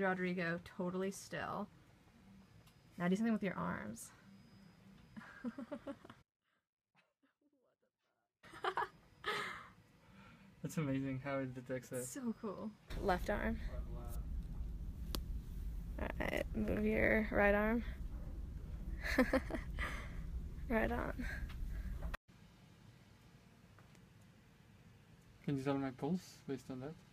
Rodrigo totally still. Now do something with your arms. That's amazing how it detects that. So cool. Left arm. Alright, move your right arm. Right on. Can you tell my pulse based on that?